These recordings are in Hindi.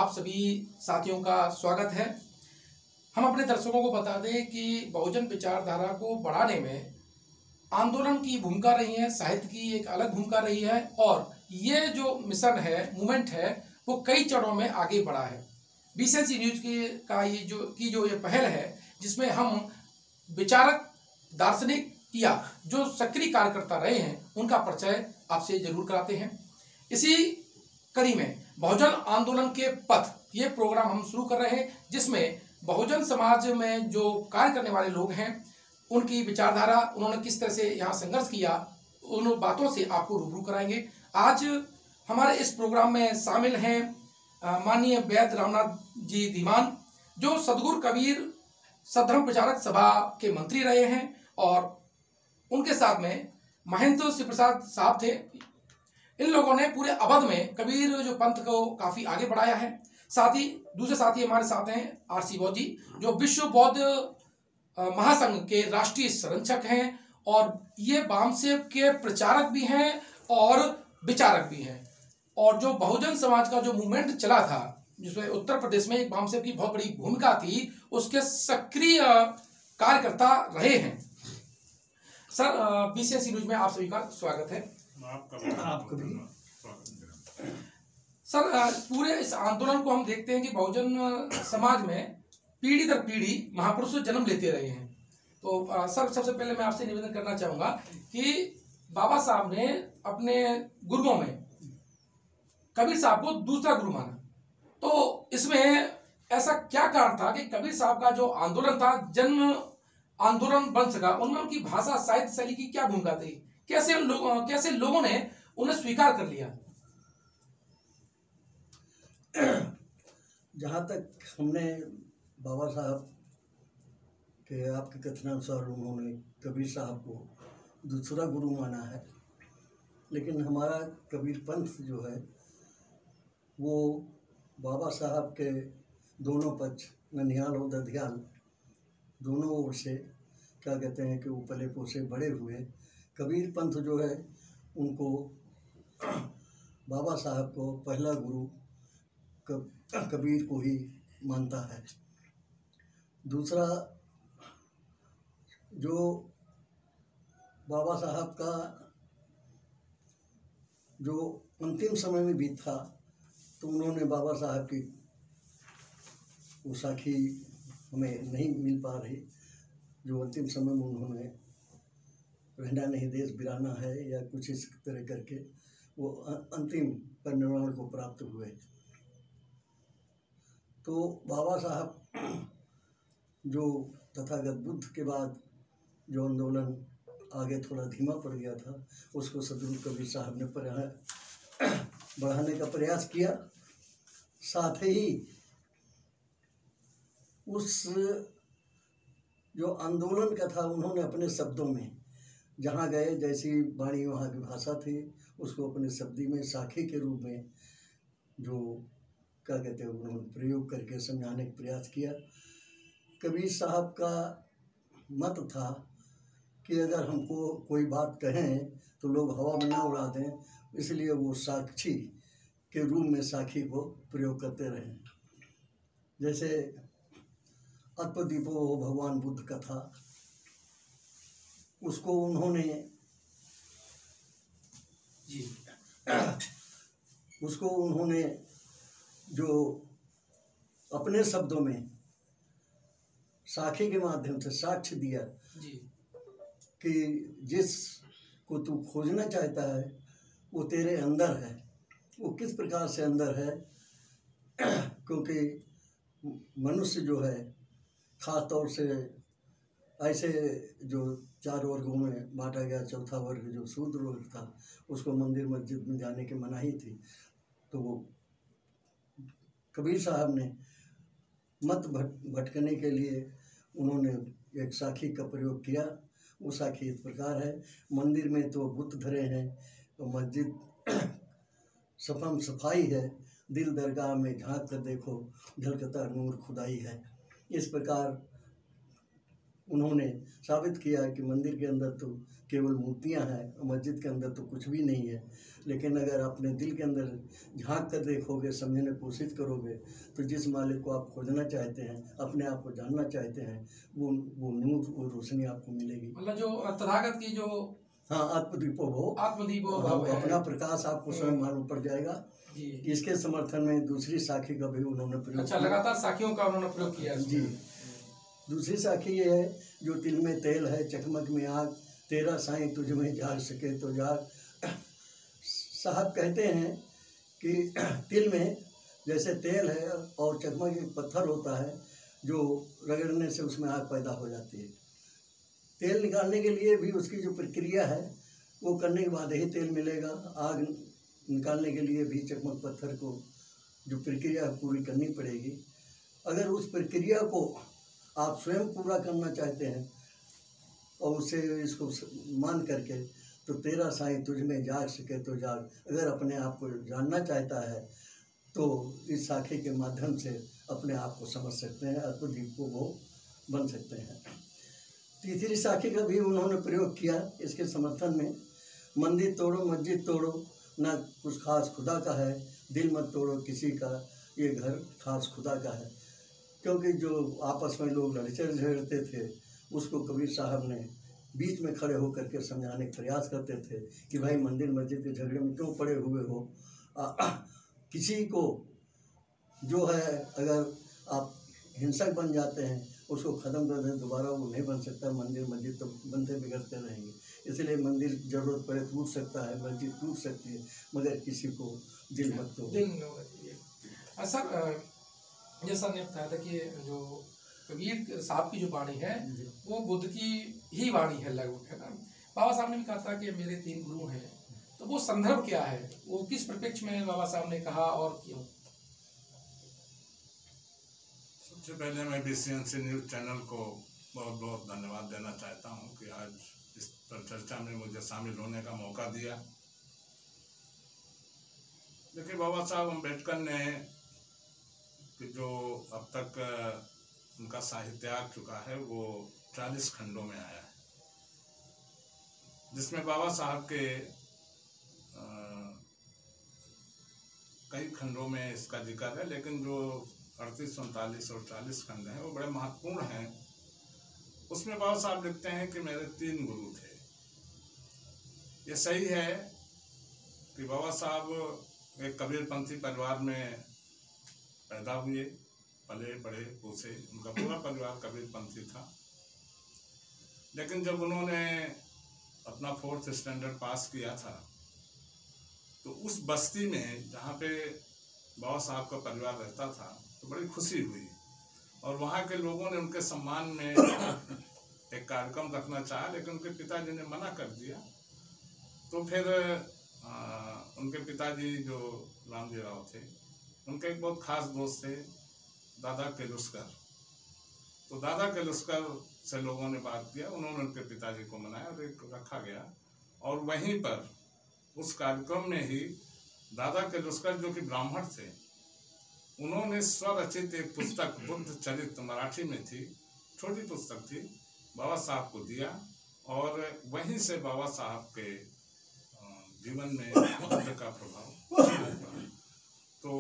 आप सभी साथियों का स्वागत है। हम अपने दर्शकों को बता दें कि बहुजन विचारधारा को बढ़ाने में आंदोलन की भूमिका रही है, साहित्य की एक अलग भूमिका रही है और ये जो मिशन है, मूवमेंट है, वो कई चरणों में आगे बढ़ा है। बीसीएनसी न्यूज की जो ये पहल है, जिसमें हम विचारक, दार्शनिक या जो सक्रिय कार्यकर्ता रहे हैं उनका परिचय आपसे जरूर कराते हैं। इसी कड़ी में बहुजन आंदोलन के पथ ये प्रोग्राम हम शुरू कर रहे हैं, जिसमें बहुजन समाज में जो कार्य करने वाले लोग हैं उनकी विचारधारा, उन्होंने किस तरह से यहाँ संघर्ष किया, उन बातों से आपको रूबरू कराएंगे। आज हमारे इस प्रोग्राम में शामिल हैं माननीय वैद्य रामनाथ जी धीमान, जो सदगुरु कबीर सद्धर्म प्रचारक सभा के मंत्री रहे हैं, और उनके साथ में महेंद्र शिव प्रसाद साहब थे। इन लोगों ने पूरे अवध में कबीर जो पंथ को काफी आगे बढ़ाया है। साथ ही दूसरे साथी हमारे साथ हैं आरसी बौद्ध जी, जो विश्व बौद्ध महासंघ के राष्ट्रीय संरक्षक हैं और ये वामसेव के प्रचारक भी हैं और विचारक भी हैं। और जो बहुजन समाज का जो मूवमेंट चला था, जिसमें उत्तर प्रदेश में एक वामसेव की बहुत बड़ी भूमिका थी, उसके सक्रिय कार्यकर्ता रहे हैं। सर, बीसीएनसी न्यूज में आप सभी का स्वागत है। आपका भी। सर, पूरे इस आंदोलन को हम देखते हैं कि बहुजन समाज में पीढ़ी दर पीढ़ी महापुरुष जन्म लेते रहे हैं। तो सर, सबसे पहले मैं आपसे निवेदन करना चाहूंगा कि बाबा साहब ने अपने गुरुओं में कबीर साहब को दूसरा गुरु माना, तो इसमें ऐसा क्या कारण था कि कबीर साहब का जो आंदोलन था, जन्म आंदोलन बन सका? उनमें उनकी भाषा, साहित्य शैली की क्या भूमिका थी? कैसे लोगों ने उन्हें स्वीकार कर लिया? जहाँ तक हमने बाबा साहब के आपके कथनानुसार उन्होंने कबीर साहब को दूसरा गुरु माना है, लेकिन हमारा कबीर पंथ जो है वो बाबा साहब के दोनों पक्ष, ननिहाल और दधियाल, दोनों ओर से क्या कहते हैं कि वो पले पोसे बड़े हुए। कबीर पंथ जो है उनको बाबा साहब को पहला गुरु कबीर को ही मानता है। दूसरा, जो बाबा साहब का जो अंतिम समय में भी था, तो उन्होंने बाबा साहब की वो साखी हमें नहीं मिल पा रही, जो अंतिम समय में उन्होंने रहना नहीं देश बिराना है या कुछ इस तरह करके वो अंतिम परिनिर्वाण को प्राप्त हुए। तो बाबा साहब जो तथागत बुद्ध के बाद जो आंदोलन आगे थोड़ा धीमा पड़ गया था, उसको सदगुरु कबीर साहब ने बढ़ाने का प्रयास किया। साथ ही उस जो आंदोलन का था, उन्होंने अपने शब्दों में जहाँ गए, जैसी वाणी वहाँ की भाषा थी, उसको अपने शब्दी में साखी के रूप में जो क्या कहते हैं उन्होंने प्रयोग करके समझाने का प्रयास किया। कबीर साहब का मत था कि अगर हमको कोई बात कहें तो लोग हवा में ना उड़ा दें, इसलिए वो साक्षी के रूप में साखी को प्रयोग करते रहे। जैसे अत्पदीपो भगवान बुद्ध का था, उसको उन्होंने जो अपने शब्दों में साखी के माध्यम से साक्ष्य दिया कि जिस को तू खोजना चाहता है वो तेरे अंदर है। वो किस प्रकार से अंदर है? क्योंकि मनुष्य जो है खास तौर से ऐसे जो 4 वर्गों में बांटा गया, चौथा वर्ग जो शूद्र वर्ग था, उसको मंदिर मस्जिद में जाने की मनाही थी। तो वो कबीर साहब ने मत भटकने के लिए उन्होंने एक साखी का प्रयोग किया। वो साखी इस प्रकार है, मंदिर में तो बुत धरे हैं, तो मस्जिद सफम सफाई है, दिल दरगाह में झांक कर देखो, झलकता नूर खुदाई है। इस प्रकार उन्होंने साबित किया कि मंदिर के अंदर तो केवल मूर्तियां हैं, मस्जिद के अंदर तो कुछ भी नहीं है। लेकिन अगर अपने दिल के अंदर झांक कर देखोगे, समझने की कोशिश करोगे, तो जिस मालिक को आप खोजना चाहते हैं, अपने आप को जानना चाहते हैं, वो नूर, वो रोशनी आपको मिलेगी। मतलब जो तथागत की जो हाँ, आत्मदीपो भव, अपना प्रकाश आपको स्वयं मालूम पड़ जाएगा। इसके समर्थन में दूसरी साखी का भी उन्होंने प्रयोग किया। लगातार साखियों का उन्होंने प्रयोग किया जी। दूसरी साखी ये है, जो तिल में तेल है, चकमक में आग, तेरा साईं तुझ में जाग सके तो जाग। साहब कहते हैं कि तिल में जैसे तेल है और चकमक एक पत्थर होता है, जो रगड़ने से उसमें आग पैदा हो जाती है। तेल निकालने के लिए भी उसकी जो प्रक्रिया है, वो करने के बाद ही तेल मिलेगा। आग निकालने के लिए भी चकमक पत्थर को जो प्रक्रिया पूरी करनी पड़ेगी। अगर उस प्रक्रिया को आप स्वयं पूरा करना चाहते हैं और उसे इसको मान करके, तो तेरा साईं तुझ में जाग सके तो जाग। अगर अपने आप को जानना चाहता है तो इस साखी के माध्यम से अपने आप को समझ सकते हैं, आत्मदीप को वो बन सकते हैं। तीसरी साखी का भी उन्होंने प्रयोग किया इसके समर्थन में। मंदिर तोड़ो मस्जिद तोड़ो, ना कुछ खास खुदा का है, दिल मत तोड़ो किसी का, ये घर खास खुदा का है। क्योंकि जो आपस में लोग लड़ते झगड़ते थे, उसको कबीर साहब ने बीच में खड़े होकर के समझाने का प्रयास करते थे कि भाई मंदिर मस्जिद के झगड़े में क्यों पड़े हुए हो। किसी को जो है, अगर आप हिंसक बन जाते हैं, उसको ख़त्म कर दें, दोबारा वो नहीं बन सकता। मंदिर मस्जिद तो बनते बिगड़ते रहेंगे। इसलिए मंदिर ज़रूरत पड़े टूट सकता है, मस्जिद टूट सकती है, मगर किसी को दिल मत तोड़ो। सर, जैसा आपने बताया था कि जो कबीर साहब की जो वाणी है वो बुद्ध की ही वाणी है लगभग, है ना। बाबा साहब ने भी कहा था कि मेरे 3 गुरु हैं, तो वो संदर्भ क्या है, वो किस परिप्रेक्ष्य में बाबा साहब ने कहा और क्यों? सबसे पहले मैं BCNC न्यूज़ चैनल को बहुत बहुत धन्यवाद देना चाहता हूं कि आज इस पर चर्चा में मुझे शामिल होने का मौका दिया। देखिए, बाबा साहब अम्बेडकर ने कि जो अब तक उनका साहित्य आ चुका है वो 40 खंडों में आया है, जिसमें बाबा साहब के कई खंडों में इसका जिक्र है, लेकिन जो 38, 39 और 40 खंड हैं वो बड़े महत्वपूर्ण हैं। उसमें बाबा साहब लिखते हैं कि मेरे 3 गुरु थे। ये सही है कि बाबा साहब एक कबीरपंथी परिवार में पैदा हुए, पले पढ़े पोसे, उनका पूरा परिवार कबीरपंथी था। लेकिन जब उन्होंने अपना 4th स्टैंडर्ड पास किया था, तो उस बस्ती में जहाँ पे बाबा साहब का परिवार रहता था, तो बड़ी खुशी हुई और वहाँ के लोगों ने उनके सम्मान में एक कार्यक्रम रखना चाहा, लेकिन उनके पिताजी ने मना कर दिया। तो फिर उनके पिताजी जो रामजी राव थे, उनके एक बहुत खास दोस्त थे दादा केलुस्कर। तो दादा केलुस्कर से लोगों ने बात किया, उन्होंने उनके पिताजी को मनाया और एक रखा गया। और वहीं पर उस कार्यक्रम में ही दादा केलुस्कर जो कि ब्राह्मण थे, उन्होंने स्वरचित एक पुस्तक बुद्ध चरित्र मराठी में थी, छोटी पुस्तक थी, बाबा साहब को दिया। और वहीं से बाबा साहब के जीवन में बुद्ध का प्रभाव पड़ा। तो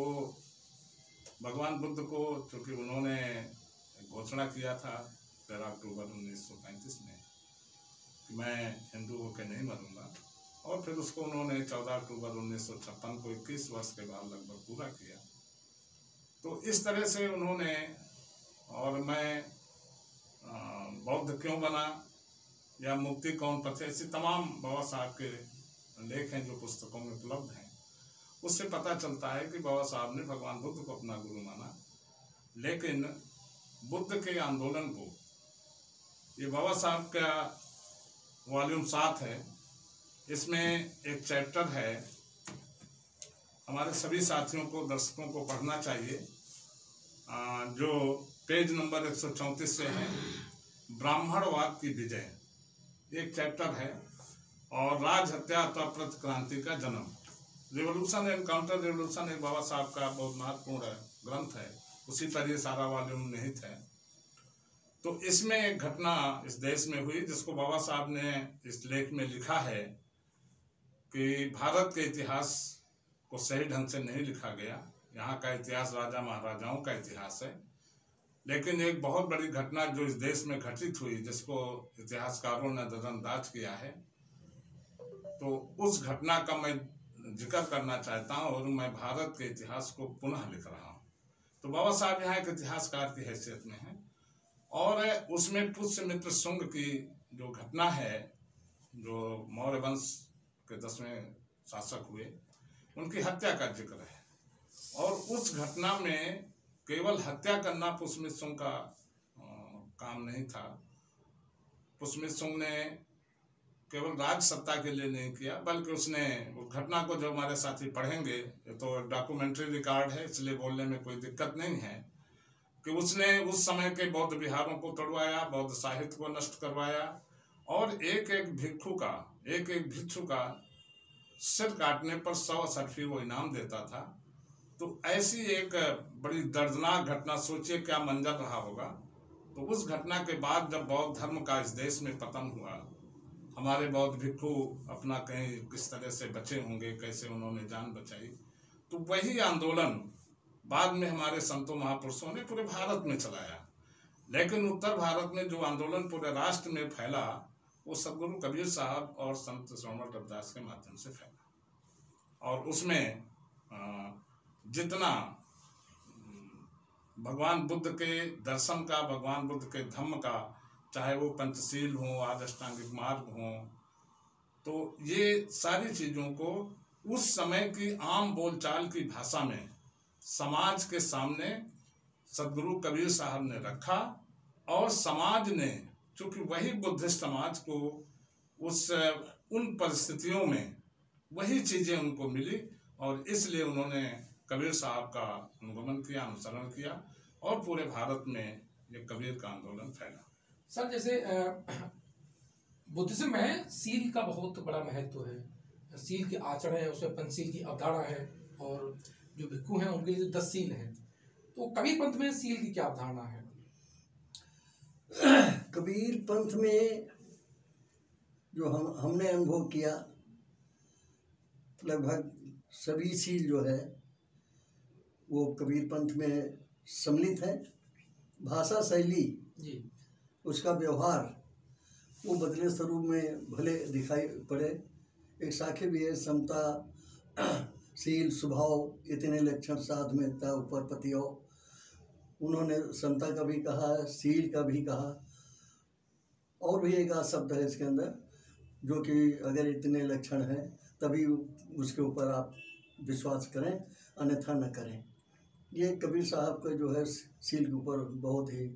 भगवान बुद्ध को, चूँकि उन्होंने घोषणा किया था 13 अक्टूबर 1935 में कि मैं हिंदू होकर नहीं मरूंगा, और फिर उसको उन्होंने 14 अक्टूबर 1956 को 21 वर्ष के बाद लगभग पूरा किया। तो इस तरह से उन्होंने, और मैं बौद्ध क्यों बना या मुक्ति कौन पथ, ऐसे तमाम बाबा साहब के लेख हैं जो पुस्तकों में उपलब्ध हैं। उससे पता चलता है कि बाबा साहब ने भगवान बुद्ध को अपना गुरु माना। लेकिन बुद्ध के आंदोलन को, ये बाबा साहब का वॉल्यूम 7 है, इसमें एक चैप्टर है, हमारे सभी साथियों को, दर्शकों को पढ़ना चाहिए, जो पेज नंबर 134 से है, ब्राह्मणवाद की विजय, एक चैप्टर है। और राज हत्या अथवा प्रतिक्रांति का जन्म, रिवोल्यूशन एंड काउंटर रिवोल्यूशन, एक बाबा साहब का बहुत महत्वपूर्ण ग्रंथ है, उसी पर ये सारा वॉल्यूम निहित है। तो इसमें एक घटना इस देश में हुई जिसको बाबा साहब ने इस लेख में लिखा है कि भारत के इतिहास को सही ढंग से नहीं लिखा गया। यहाँ का इतिहास राजा महाराजाओं का इतिहास है, लेकिन एक बहुत बड़ी घटना जो इस देश में घटित हुई जिसको इतिहासकारों ने नजरअंदाज किया है, तो उस घटना का मैं जिक्र करना चाहता हूँ और मैं भारत के इतिहास को पुनः लिख रहा हूँ। तो बाबा साहब यहाँ एक इतिहासकार की हैसियत में हैं और उसमें पुष्यमित्र शुंग की जो घटना है, जो मौर्य वंश के 10वें शासक हुए, उनकी हत्या का जिक्र है। और उस घटना में केवल हत्या करना पुष्यमित्र शुंग का काम नहीं था। पुष्यमित्र शुंग ने केवल राज सत्ता के लिए नहीं किया, बल्कि उसने उस घटना को, जो हमारे साथी पढ़ेंगे, ये तो डॉक्यूमेंट्री रिकॉर्ड है इसलिए बोलने में कोई दिक्कत नहीं है, कि उसने उस समय के बौद्ध विहारों को तोड़वाया, बौद्ध साहित्य को नष्ट करवाया और एक एक भिक्षु का सिर काटने पर 100 असरफी वो इनाम देता था। तो ऐसी एक बड़ी दर्दनाक घटना, सोचिए क्या मंजर रहा होगा। तो उस घटना के बाद जब बौद्ध धर्म का इस देश में पतन हुआ, हमारे बौद्ध भिक्षु अपना कहीं किस तरह से बचे होंगे, कैसे उन्होंने जान बचाई, तो वही आंदोलन बाद में हमारे संतों महापुरुषों ने पूरे भारत में चलाया। लेकिन उत्तर भारत में जो आंदोलन पूरे राष्ट्र में फैला, वो सदगुरु कबीर साहब और संत श्रवण रविदास के माध्यम से फैला। और उसमें जितना भगवान बुद्ध के दर्शन का, भगवान बुद्ध के धम्म का, चाहे वो पंचशील हो, आदष्टांगिक मार्ग हो, तो ये सारी चीज़ों को उस समय की आम बोलचाल की भाषा में समाज के सामने सदगुरु कबीर साहब ने रखा। और समाज ने, चूंकि वही बुद्धिस्ट समाज को उन परिस्थितियों में वही चीज़ें उनको मिली और इसलिए उन्होंने कबीर साहब का अनुगमन किया, अनुसरण किया और पूरे भारत में ये कबीर का आंदोलन फैला। सर, जैसे बुद्धिज्म में सील का बहुत बड़ा महत्व है। सील के आचरण है, उसमें पंचशील की अवधारणा है और जो भिक्षु हैं उनके लिए 10 सील हैं। तो कबीर पंथ में सील की क्या अवधारणा है? कबीर पंथ में जो हमने अनुभव किया, लगभग सभी सील जो है वो कबीर पंथ में सम्मिलित है। भाषा शैली जी, उसका व्यवहार वो बदले स्वरूप में भले दिखाई पड़े। एक साखे भी है, समता, शील, स्वभाव, इतने लक्षण साध में ता ऊपर पतियो। उन्होंने समता का भी कहा, शील का भी कहा और भी एक आध शब्द है इसके अंदर, जो कि अगर इतने लक्षण हैं तभी उसके ऊपर आप विश्वास करें, अन्यथा न करें। ये कबीर साहब का जो है सील के ऊपर बहुत ही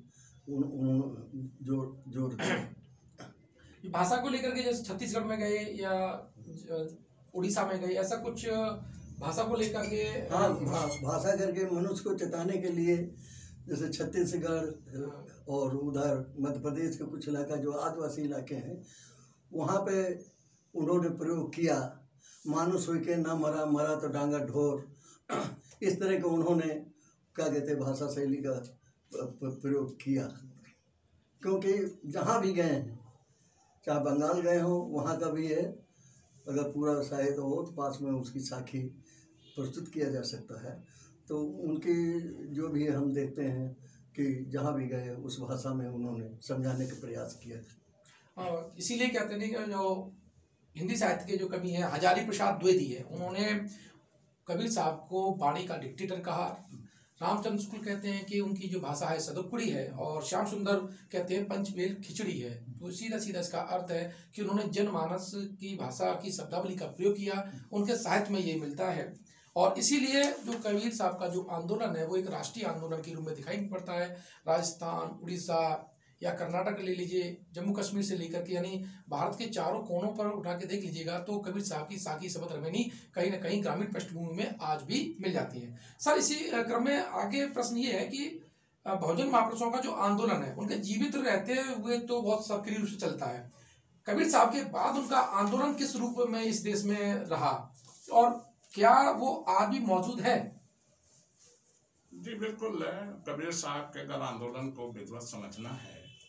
जोर दिया। भाषा को लेकर के जैसे छत्तीसगढ़ में गए या उड़ीसा में गए, ऐसा कुछ भाषा को लेकर के? हाँ, भाषा करके मनुष्य को चेताने के लिए, जैसे छत्तीसगढ़ और उधर मध्य प्रदेश के कुछ इलाका जो आदिवासी इलाके हैं, वहाँ पे उन्होंने प्रयोग किया, मानुष हो के ना मरा, मरा तो डांगा ढोर। इस तरह का उन्होंने क्या कहते भाषा शैली का प्रयोग किया। क्योंकि जहाँ भी गए हैं, चाहे बंगाल गए हों, वहाँ का भी है, अगर पूरा साहित्य हो तो पास में उसकी साखी प्रस्तुत किया जा सकता है। तो उनकी जो भी हम देखते हैं कि जहाँ भी गए उस भाषा में उन्होंने समझाने का प्रयास किया। इसीलिए कहते हैं कि जो हिंदी साहित्य के जो कवि हैं हजारी प्रसाद द्विवेदी है, उन्होंने कबीर साहब को वाणी का डिक्टेटर कहा। रामचंद्र शुक्ल कहते हैं कि उनकी जो भाषा है सदुक्कुड़ी है और श्याम सुंदर कहते हैं पंचमेल खिचड़ी है। तो सीधा सीधा इसका अर्थ है कि उन्होंने जनमानस की भाषा की शब्दावली का प्रयोग किया, उनके साहित्य में ये मिलता है। और इसीलिए जो कबीर साहब का जो आंदोलन है वो एक राष्ट्रीय आंदोलन के रूप में दिखाई पड़ता है। राजस्थान, उड़ीसा या कर्नाटक ले लीजिए, जम्मू कश्मीर से लेकर के, यानी भारत के चारों कोनों पर उठा के देख लीजिएगा तो कबीर साहब की साखी शबद रमैनी कहीं ना कहीं ग्रामीण पृष्ठभूमि में आज भी मिल जाती है। सर, इसी क्रम में आगे प्रश्न ये है कि बहुजन महापुरुषों का जो आंदोलन है उनके जीवित रहते हुए तो बहुत सक्रिय रूप से चलता है। कबीर साहब के बाद उनका आंदोलन किस रूप में इस देश में रहा और क्या वो आज भी मौजूद है? जी बिल्कुल, कबीर साहब के अगर आंदोलन को विधिवत समझना है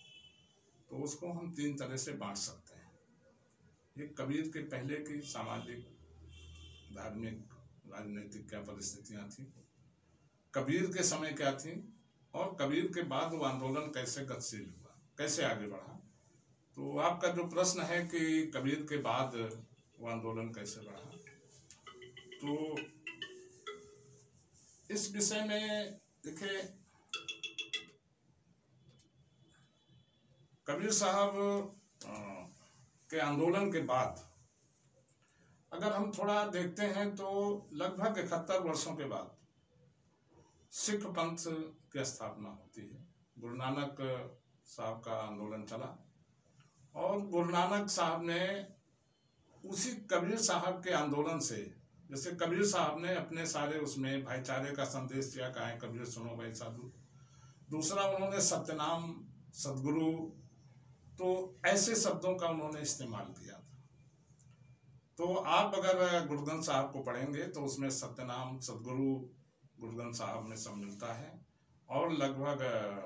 तो उसको हम 3 तरह से बांट सकते हैं। एक कबीर के पहले की सामाजिक, धार्मिक, राजनीतिक क्या परिस्थितियां थी, कबीर के समय क्या थी, और कबीर के बाद वो आंदोलन कैसे गतिशील हुआ, कैसे आगे बढ़ा। तो आपका जो प्रश्न है कि कबीर के बाद वो आंदोलन कैसे बढ़ा, तो इस विषय में देखिए, कबीर साहब के आंदोलन के बाद अगर हम थोड़ा देखते हैं तो लगभग 71 वर्षों के बाद सिख पंथ की स्थापना होती है। गुरु नानक साहब का आंदोलन चला और गुरु नानक साहब ने उसी कबीर साहब के आंदोलन से, जैसे कबीर साहब ने अपने सारे उसमें भाईचारे का संदेश दिया, कहा है कबीर सुनो भाई साधु। दूसरा उन्होंने सत्यनाम, सदगुरु, तो ऐसे शब्दों का उन्होंने इस्तेमाल किया था। तो आप अगर गुरु ग्रंथ साहब को पढ़ेंगे तो उसमें सत्यनाम, सदगुरु गुरु ग्रंथ साहब में सब मिलता है। और लगभग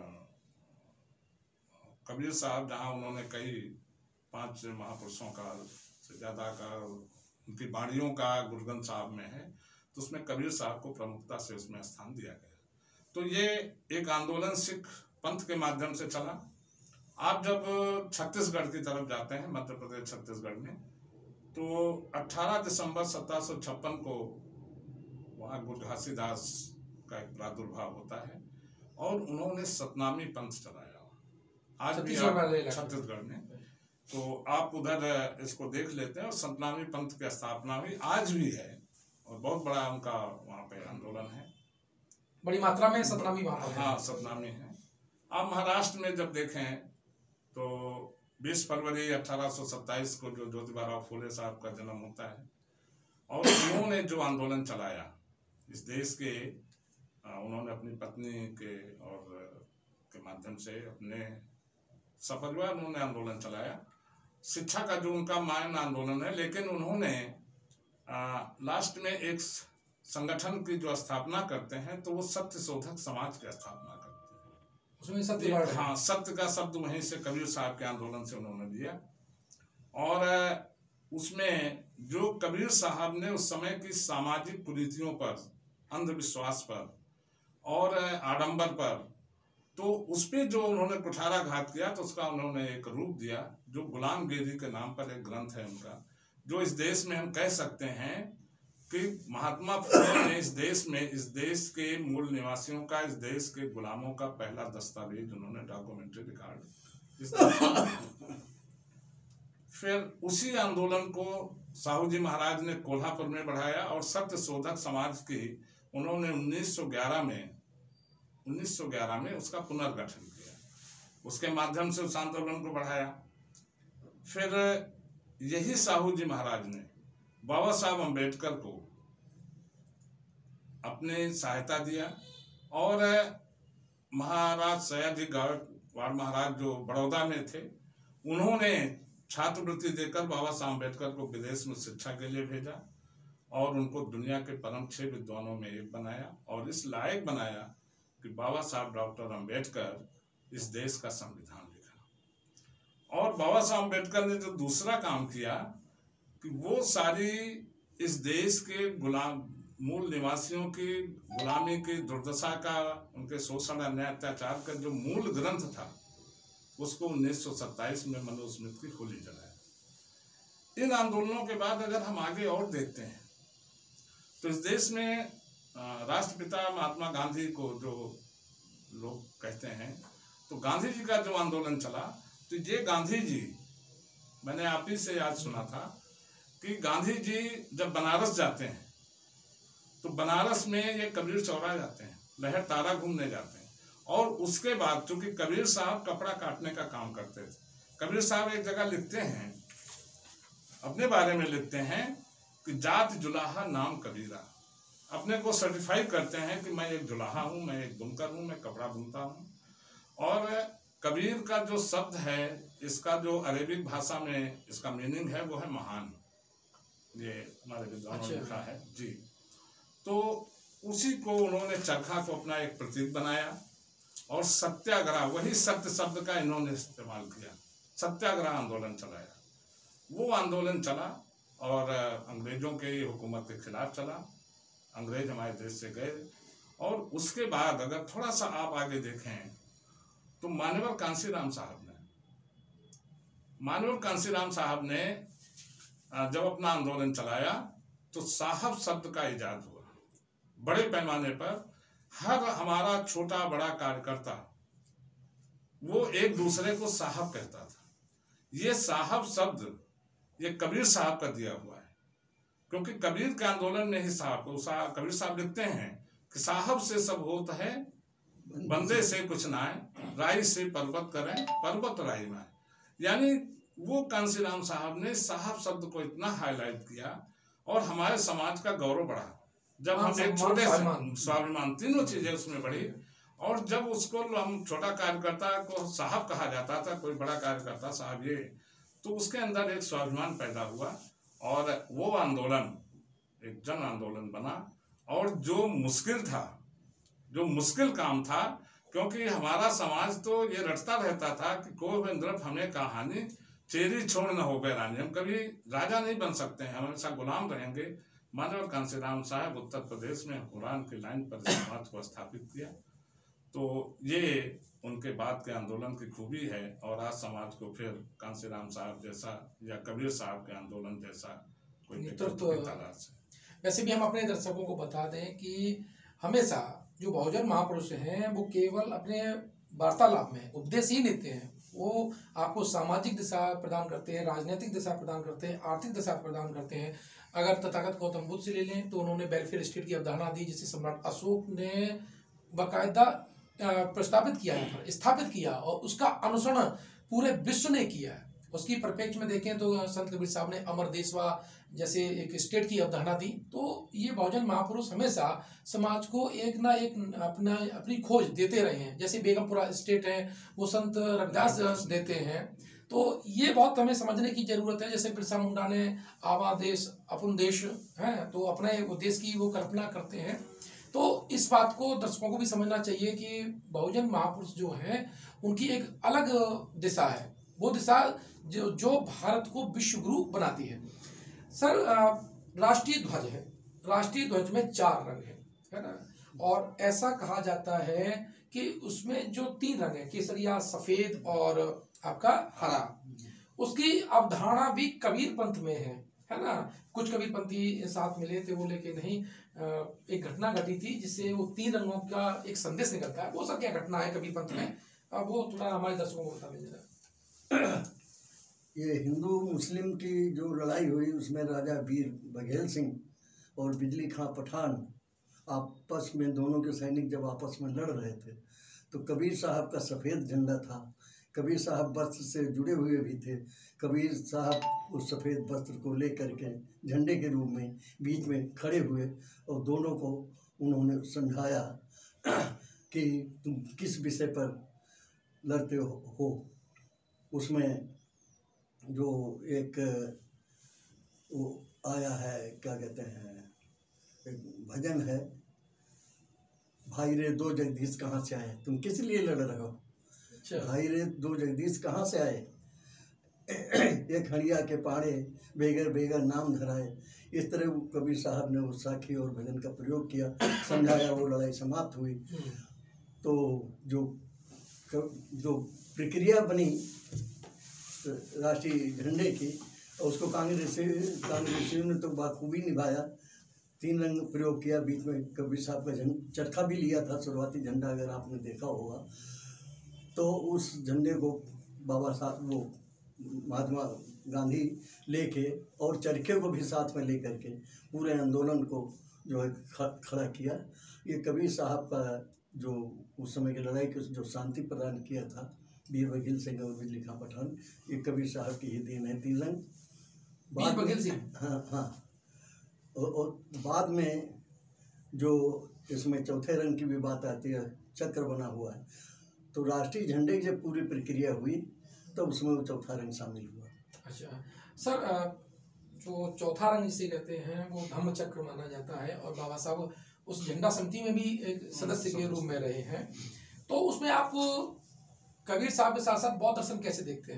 कबीर साहब जहाँ उन्होंने कई 5 महापुरुषों का से ज़्यादा का उनकी बाणियों का गुरु ग्रंथ साहब में है, तो उसमें कबीर साहब को प्रमुखता से उसमें स्थान दिया गया। तो ये एक आंदोलन सिख पंथ के माध्यम से चला। आप जब छत्तीसगढ़ की तरफ जाते हैं, मध्य प्रदेश छत्तीसगढ़ में, तो 18 दिसंबर 1756 को वहाँ गुरु घासीदास का एक प्रादुर्भाव होता है और उन्होंने सतनामी पंथ चलाया आज भी छत्तीसगढ़ में। तो आप उधर इसको देख लेते हैं और सतनामी पंथ की स्थापना हुई, आज भी है और बहुत बड़ा उनका वहाँ पे आंदोलन है, बड़ी मात्रा में सतनामी वहाँ। हाँ, सतनामी है। आप महाराष्ट्र में जब देखें तो 20 फरवरी 1827 को जो ज्योतिबा फुले साहब का जन्म होता है और उन्होंने जो आंदोलन चलाया इस देश के, उन्होंने अपनी पत्नी के और के माध्यम से अपने सपरिवार उन्होंने आंदोलन चलाया। शिक्षा का जो उनका महान आंदोलन है, लेकिन उन्होंने लास्ट में एक संगठन की जो स्थापना करते हैं तो वो सत्य शोधक समाज की स्थापना करते हैं। उसमें सत्य, हाँ, सत्य का शब्द वहीं से कबीर साहब के आंदोलन से उन्होंने लिया। और उसमें जो कबीर साहब ने उस समय की सामाजिक कुरीतियों पर, अंधविश्वास पर और आडंबर पर, तो उस पर जो उन्होंने कुठाराघात किया, तो उसका उन्होंने एक रूप दिया जो गुलामगिरी के नाम पर एक ग्रंथ है उनका, जो इस देश में हम कह सकते हैं कि महात्मा फुले ने इस देश में, इस देश के मूल निवासियों का, इस देश के गुलामों का पहला दस्तावेज उन्होंने डॉक्यूमेंट्री रिकॉर्ड इस फिर उसी आंदोलन को साहू जी महाराज ने कोल्हापुर में बढ़ाया और सत्य शोधक समाज की उन्होंने 1911 में उसका पुनर्गठन किया, उसके माध्यम से उस आंदोलन को बढ़ाया। फिर यही साहू जी महाराज ने बाबा साहब अम्बेडकर को अपने सहायता दिया और महाराज सयाजी गायकवाड़ महाराज जो बड़ौदा में थे, उन्होंने छात्रवृत्ति देकर बाबा साहब अम्बेडकर को विदेश में शिक्षा के लिए भेजा और उनको दुनिया के परम 6 विद्वानों में एक बनाया और इस लायक बनाया कि बाबा साहब डॉक्टर अम्बेडकर इस देश का संविधान लिखा। और बाबा साहब अम्बेडकर ने जो दूसरा काम किया कि वो सारी इस देश के गुलाम मूल निवासियों की गुलामी की दुर्दशा का, उनके शोषण अन्याय अत्याचार का जो मूल ग्रंथ था, उसको 1927 में मनुस्मृति की होली जलाया। इन आंदोलनों के बाद अगर हम आगे और देखते हैं तो इस देश में राष्ट्रपिता महात्मा गांधी को जो लोग कहते हैं, तो गांधी जी का जो आंदोलन चला, तो ये गांधी जी, मैंने आप ही से आज सुना था कि गांधी जी जब बनारस जाते हैं तो बनारस में ये कबीर चौरा जाते हैं, लहर तारा घूमने जाते हैं। और उसके बाद चूंकि कबीर साहब कपड़ा काटने का काम करते थे, कबीर साहब एक जगह लिखते हैं, अपने बारे में लिखते हैं कि जात जुलाहा नाम कबीरा, अपने को सर्टिफाई करते हैं कि मैं एक जुलाहा हूँ, मैं एक बुनकर हूँ, मैं कपड़ा बुनता हूँ। और कबीर का जो शब्द है, इसका जो अरेबिक भाषा में इसका मीनिंग है वो है महान, ये हमारे विद्वानों ने लिखा है जी। तो उसी को उन्होंने चरखा को अपना एक प्रतीक बनाया और सत्याग्रह, वही सत्य शब्द का इन्होंने इस्तेमाल किया सत्याग्रह आंदोलन चलाया। वो आंदोलन चला और अंग्रेजों के हुकूमत के खिलाफ चला। अंग्रेज हमारे देश से गए और उसके बाद अगर थोड़ा सा आप आगे देखें तो मान्यवर कांशीराम साहब ने जब अपना आंदोलन चलाया तो साहब शब्द का इजाद हुआ बड़े पैमाने पर। हर हमारा छोटा बड़ा कार्यकर्ता वो एक दूसरे को साहब कहता था। ये साहब शब्द ये कबीर साहब का दिया हुआ है, क्योंकि कबीर के आंदोलन ने ही कबीर साहब लिखते हैं कि साहब से सब होता है, बंदे से कुछ ना है, राई से पर्वत करें, पर्वत राई में। यानी वो कांशीराम साहब ने साहब शब्द को इतना हाईलाइट किया और हमारे समाज का गौरव बढ़ा। जब हम एक छोटे स्वाभिमान तीनों चीजें उसमें बढ़ी। और जब उसको हम छोटा कार्यकर्ता को साहब कहा जाता था, कोई बड़ा कार्यकर्ता साहब ये, तो उसके अंदर एक स्वाभिमान पैदा हुआ और वो आंदोलन एक जन आंदोलन बना। और जो मुश्किल काम था, क्योंकि हमारा समाज तो ये रटता रहता था कि कोई इंद्रप हमें कहानी चेरी छोड़ न हो बैरानी, हम कभी राजा नहीं बन सकते हैं, हम हमेशा गुलाम रहेंगे। मान्यवर कांशीराम साहब उत्तर प्रदेश में कुरान की लाइन पर समाज को स्थापित किया। तो ये उनके बाद के आंदोलन की खूबी है। और आज समाज को फिर कांशीराम साहब जैसा या कबीर साहब के आंदोलन जैसा कोई नेतृत्व की तलाश है। वैसे भी हम अपने दर्शकों को बता दें कि हमेशा जो बहुजन महापुरुष हैं वो केवल अपने वार्तालाप में उपदेश ही देते हैं। वो आपको सामाजिक दिशा प्रदान करते हैं, राजनीतिक दिशा प्रदान करते हैं, आर्थिक दिशा प्रदान करते हैं। अगर तथागत गौतम बुद्ध से ले लें तो उन्होंने वेलफेयर स्टेट की अवधारणा दी, जिसे सम्राट अशोक ने बाकायदा प्रस्तावित किया, यहाँ पर स्थापित किया और उसका अनुसरण पूरे विश्व ने किया है। उसकी परिप्रेक्ष्य में देखें तो संत कबीर साहब ने अमर देशवा जैसे एक स्टेट की अवधारणा दी। तो ये बहुजन महापुरुष हमेशा समाज को एक ना एक अपनी खोज देते रहे हैं। जैसे बेगमपुरा स्टेट है वो संत रविदास देते हैं। तो ये बहुत हमें समझने की जरूरत है। जैसे बिरसा मुंडा ने आवा देश अपन देश है, तो अपने देश की वो कल्पना करते हैं। तो इस बात को दर्शकों को भी समझना चाहिए कि बहुजन महापुरुष जो हैं उनकी एक अलग दिशा है। वो दिशा जो भारत को विश्व गुरु बनाती है। सर, राष्ट्रीय ध्वज है, राष्ट्रीय ध्वज में 4 रंग है ना, और ऐसा कहा जाता है कि उसमें जो 3 रंग है, केसरिया, सफेद और आपका हरा, उसकी अवधारणा भी कबीर पंथ में है ना। कुछ कबीर पंथी साथ मिले थे, बोले कि नहीं, एक घटना घटी थी जिससे वो 3 रंगों का एक संदेश निकलता है। वो सब क्या घटना है कबीर पंथ में, अब वो थोड़ा हमारे दर्शकों को बता दीजिए। ये हिंदू मुस्लिम की जो लड़ाई हुई उसमें राजा वीर बघेल सिंह और बिजली खां पठान आपस में, दोनों के सैनिक जब आपस में लड़ रहे थे तो कबीर साहब का सफ़ेद झंडा था। कबीर साहब वस्त्र से जुड़े हुए भी थे। कबीर साहब उस सफ़ेद वस्त्र को लेकर के झंडे के रूप में बीच में खड़े हुए और दोनों को उन्होंने समझाया कि तुम किस विषय पर लड़ते हो। उसमें जो एक वो आया है, क्या कहते हैं, एक भजन है, भाई रे 2 जगदीश कहाँ से आए, तुम किस लिए लड़ रहे हो। भाई रे 2 जगदीश कहाँ से आए, एक हड़िया के पाड़े बेगर बेगर नाम धराए। इस तरह कबीर साहब ने उस साखी और भजन का प्रयोग किया, समझाया, वो लड़ाई समाप्त हुई। तो जो प्रक्रिया बनी राष्ट्रीय झंडे की, उसको कांग्रेसियों ने तो बाखूबी निभाया। 3 रंग प्रयोग किया, बीच में कबीर साहब का चरखा भी लिया था, शुरुआती झंडा अगर आपने देखा होगा। तो उस झंडे को बाबा साहब वो महात्मा गांधी लेके और चरखे को भी साथ में लेकर के पूरे आंदोलन को जो है खड़ा किया। ये कबीर साहब का जो उस समय की लड़ाई को जो शांति प्रदान किया था वीर बघेल सिंह और बिजली खां पठान, ये कबीर साहब की ही देन है। 3 रंग वीर बघेल सिंह, हाँ। और बाद में जो इसमें चौथे रंग की भी बात आती है, चक्र बना हुआ है। तो राष्ट्रीय झंडे की जब पूरी प्रक्रिया हुई तो उसमें वो चौथा रंग शामिल हुआ। अच्छा सर, जो चौथा रंग जिसे कहते हैं वो धम्म चक्र माना जाता है और बाबा साहब उस झंडा समिति में भी एक सदस्य के रूप में रहे हैं। तो उसमें आप कबीर साहब के साथ साथ बौद्ध दर्शन कैसे देखते हैं?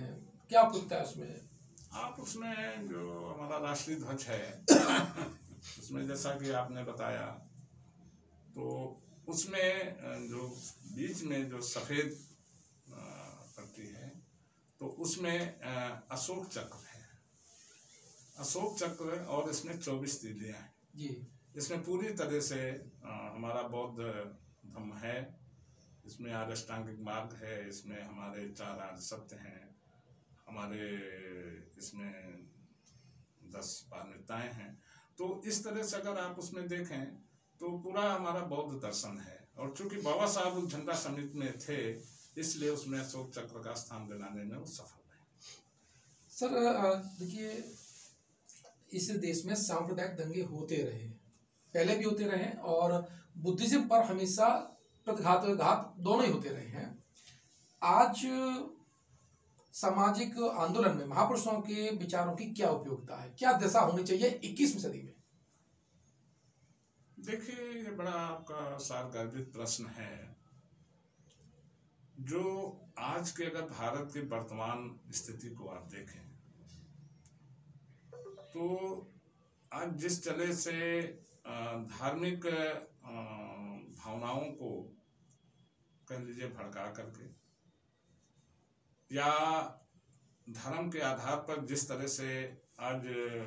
क्या उपयुक्ता है उसमें? आप उसमें जो हमारा राष्ट्रीय ध्वज है उसमें जैसा कि आपने बताया, तो उसमें जो बीच में जो सफेद पट्टी है, तो उसमें अशोक चक्र है, अशोक चक्र, और इसमें 24 तीलियां हैं जी। इसमें पूरी तरह से हमारा बौद्ध धर्म है, इसमें अष्टांगिक मार्ग है, इसमें हमारे 4 आर्य सत्य हैं, हमारे इसमें 10 पारमिताएं हैं। तो इस तरह से अगर आप उसमें देखें तो पूरा हमारा बौद्ध दर्शन है। और चूंकि बाबा साहब उस झंडा समिति में थे, इसलिए उसमें अशोक चक्र का स्थान दिलाने में वो सफल है। सर देखिए, इस देश में सांप्रदायिक दंगे होते रहे, पहले भी होते रहे, और बुद्धिज्म पर हमेशा प्रतिघात घात दोनों ही होते रहे हैं। आज सामाजिक आंदोलन में महापुरुषों के विचारों की क्या उपयोगिता है, क्या दिशा होनी चाहिए 21वीं सदी में? देखिए, ये बड़ा आपका सारगर्भित प्रश्न है। जो आज के अगर भारत की वर्तमान स्थिति को आप देखें तो आज जिस तरह से धार्मिक भावनाओं को कह लीजिए भड़का करके, या धर्म के आधार पर जिस तरह से आज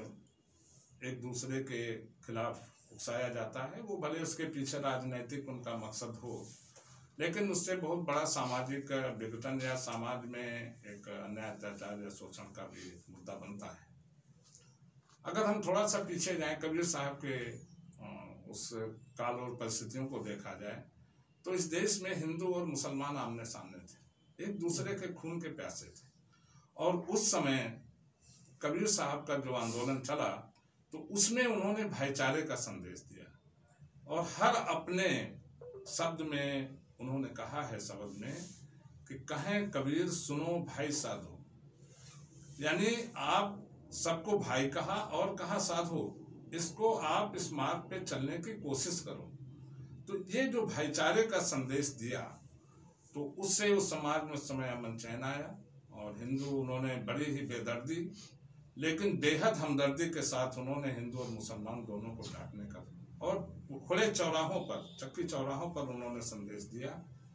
एक दूसरे के खिलाफ उकसाया जाता है, वो भले उसके पीछे राजनीतिक उनका मकसद हो, लेकिन उससे बहुत बड़ा सामाजिक विघटन या समाज में एक अन्याय, अत्याचार या शोषण का भी मुद्दा बनता है। अगर हम थोड़ा सा पीछे जाएं, कबीर साहब के उस काल और परिस्थितियों को देखा जाए, तो इस देश में हिंदू और मुसलमान आमने सामने थे, एक दूसरे के खून के प्यासे थे। और उस समय कबीर साहब का जो आंदोलन चला, तो उसमें उन्होंने भाईचारे का संदेश दिया, और हर अपने शब्द में उन्होंने कहा है, शब्द में कि कहें कबीर सुनो भाई साधो, यानी आप सबको भाई कहा और कहा साधो, इसको आप इस मार्ग पे चलने की कोशिश करो। तो ये जो भाईचारे का संदेश दिया, तो उससे उस समाज में उस समय अमन चैन आया। और हिंदू उन्होंने बड़ी ही बेदर्दी लेकिन बेहद हमदर्दी के साथ उन्होंने हिंदू और मुसलमान दोनों को डांटने का और खुले चौराहों पर, चक्की चौराहों पर उन्होंने संदेश दिया।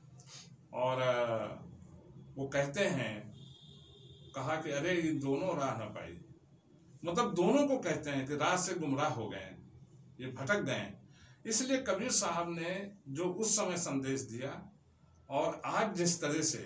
और वो कहते हैं, कहा कि अरे ये दोनों राह न पाई, मतलब दोनों को कहते हैं कि राह से गुमराह हो गए, ये भटक गए। इसलिए कबीर साहब ने जो उस समय संदेश दिया, और आज जिस तरह से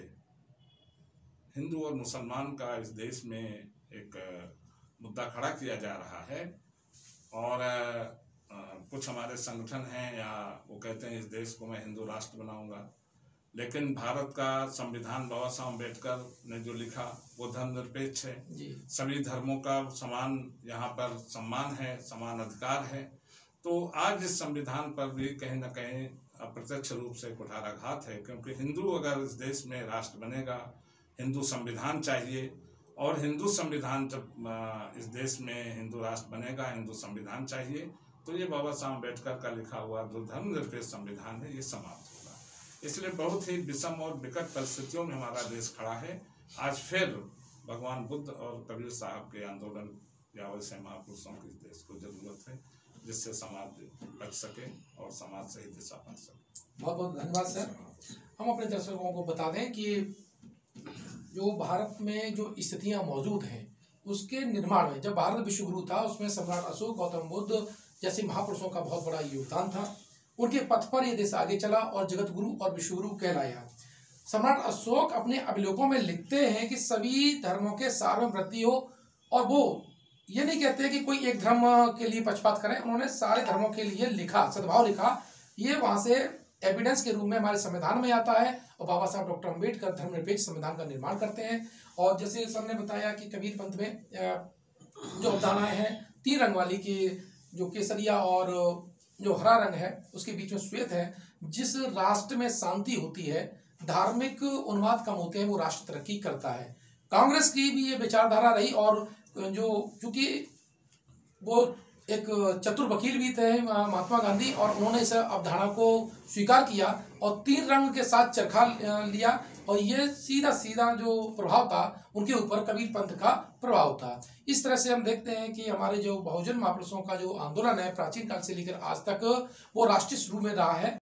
हिंदू और मुसलमान का इस देश में एक मुद्दा खड़ा किया जा रहा है, और कुछ हमारे संगठन हैं या वो कहते हैं इस देश को मैं हिंदू राष्ट्र बनाऊंगा, लेकिन भारत का संविधान बाबा साहब अम्बेडकर ने जो लिखा वो धर्मनिरपेक्ष है, सभी धर्मों का समान यहाँ पर सम्मान है, समान अधिकार है। तो आज इस संविधान पर भी कहीं न कहीं अप्रत्यक्ष रूप से कुठाराघात है, क्योंकि हिंदू अगर इस देश में राष्ट्र बनेगा, हिंदू संविधान चाहिए, और हिंदू संविधान जब इस देश में हिंदू राष्ट्र बनेगा, हिंदू संविधान चाहिए, तो ये बाबा साहब अम्बेडकर का लिखा हुआ जो धर्मनिरपेक्ष संविधान है, ये समाप्त होगा। इसलिए बहुत ही विषम और विकट परिस्थितियों में हमारा देश खड़ा है। आज फिर भगवान बुद्ध और कबीर साहब के आंदोलन या वैसे महापुरुषों की इस देश को जरूरत है, जिससे समाज बच सके और समाज सही दिशा पा सके। बहुत बहुत धन्यवाद सर। हम अपने दर्शकों को बता दें कि जो भारत में जो स्थितियां मौजूद हैं, उसके निर्माण में जब भारत विश्वगुरु था, उसमें सम्राट अशोक, गौतम बुद्ध जैसे महापुरुषों का बहुत बड़ा योगदान था। उनके पथ पर यह देश आगे चला और जगत गुरु और विश्वगुरु कहलाया। सम्राट अशोक अपने अभिलेखों में लिखते हैं कि सभी धर्मों के सार में वृद्धि हो, और वो ये नहीं कहते कि कोई एक धर्म के लिए पक्षपात करें, उन्होंने सारे धर्मों के लिए लिखा, सद्भाव लिखा। ये वहां से एविडेंस के रूप में हमारे संविधान में आता है, और बाबा साहब डॉक्टर अम्बेडकर धर्मनिरपेक्ष संविधान का निर्माण करते हैं। और जैसे सर ने बताया कि कबीर पंथ में जो अवधारणाएं हैं 3 रंग वाली, की जो केसरिया और जो हरा रंग है उसके बीच में श्वेत है, जिस राष्ट्र में शांति होती है, धार्मिक उन्माद कम होते हैं, वो राष्ट्र तरक्की करता है। कांग्रेस की भी ये विचारधारा रही, और जो चूंकि वो एक चतुर वकील भी थे महात्मा गांधी, और उन्होंने इस अवधारणा को स्वीकार किया और 3 रंग के साथ चरखा लिया, और ये सीधा सीधा जो प्रभाव था उनके ऊपर कबीर पंथ का प्रभाव था। इस तरह से हम देखते हैं कि हमारे जो बहुजन महापुरुषों का जो आंदोलन है प्राचीन काल से लेकर आज तक, वो राष्ट्रीय स्वरूप में रहा है।